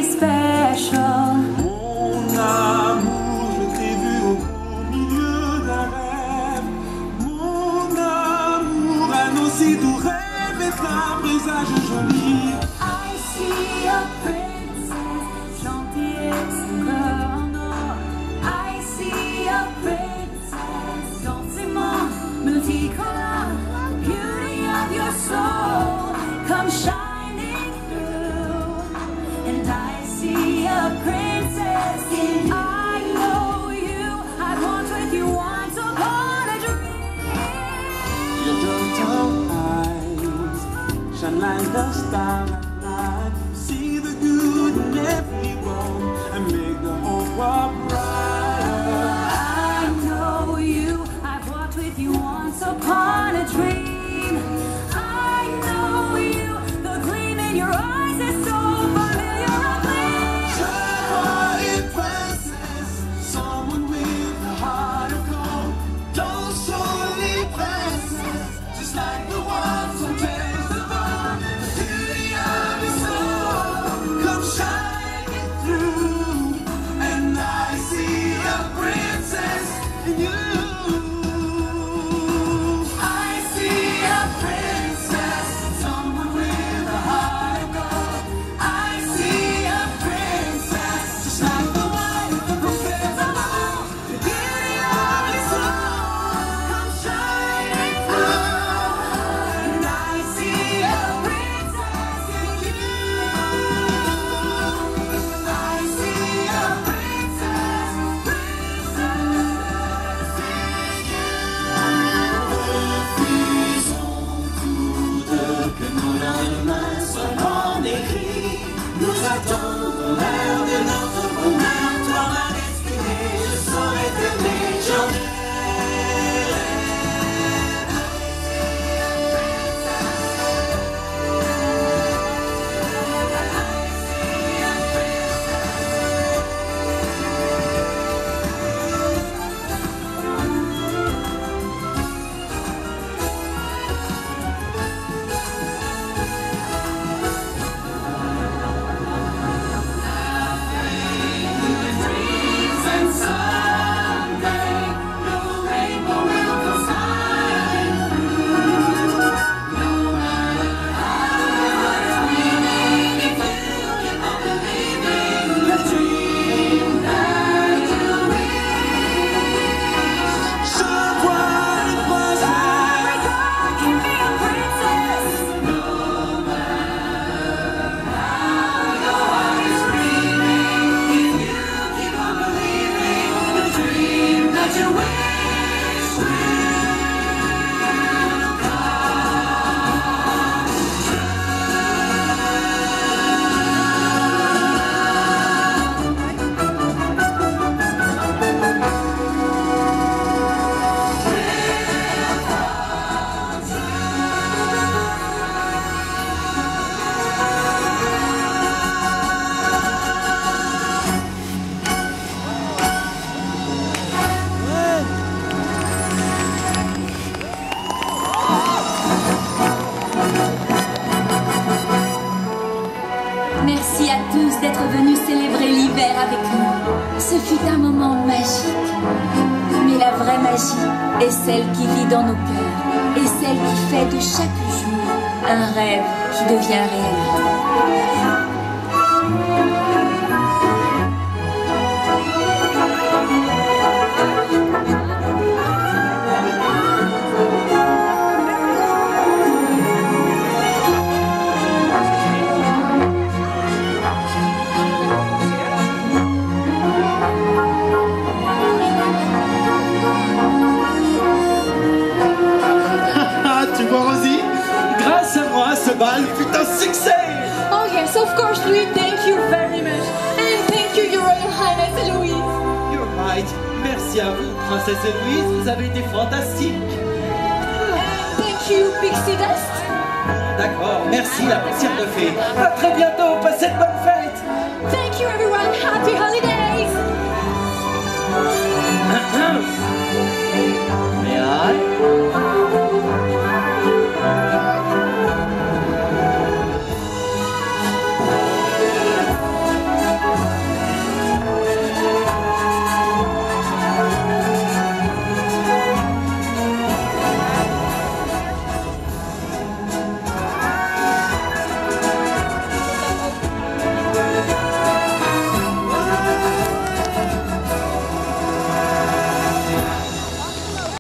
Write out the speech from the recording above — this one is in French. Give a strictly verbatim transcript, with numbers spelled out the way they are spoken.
special. Mon amour, je t'ai vu au beau milieu d'un rêve. Mon amour, un aussi doux rêve est un présage joli. I see a princess, gentille et son cœur en or. I see a princess, dans ses mains multicolores. Beauty of your soul, come shining through. And I see a princess in I know you. I'd walked with you once upon a dream. Your gentle eyes shine like the stars at night. See the good in everyone and make the whole world brighter. I know you. I've walked with you once upon a dream. I know you. The gleam in your eyes is so familiar. I gleam. Je vois une princesse, someone with a heart of gold. Don't show me princess, just like the ones on Tales of Old. The beauty of your soul, come shining through. And I see a princess in you. I see a princess, someone with a heart of gold. I see a princess, just like the one who fills the world. The beauty of your soul, come shining through. And I see a princess in you. I see a princess, princess in you. Refusons tous deux que nos lendemains soient en écrit. Nous attendons l'heure de notre bonheur. Toi ma destinée, je saurais t'aimer, j'en ai. And someday the rainbow will come smiling through. No matter how it's meaning, if you keep on believing the dream that you wish. Je vois une princesse. Every girl can be a princess. No matter how your heart is screaming, if you keep on believing the dream that you wish will Merci à tous d'être venus célébrer l'hiver avec nous. Ce fut un moment magique. Mais la vraie magie est celle qui vit dans nos cœurs et celle qui fait de chaque jour un rêve qui devient réalité. Tu vois Rosie, grâce à moi ce bal fut un succès. Oh yes, of course, Louis, thank you very much. And thank you, Your Royal Highness Louise. You're right. Merci à vous, Princesse Héloïse, vous avez été fantastique. And thank you, Pixie Dust. D'accord, merci la poussière de fée. À très bientôt, passez de bonnes fêtes.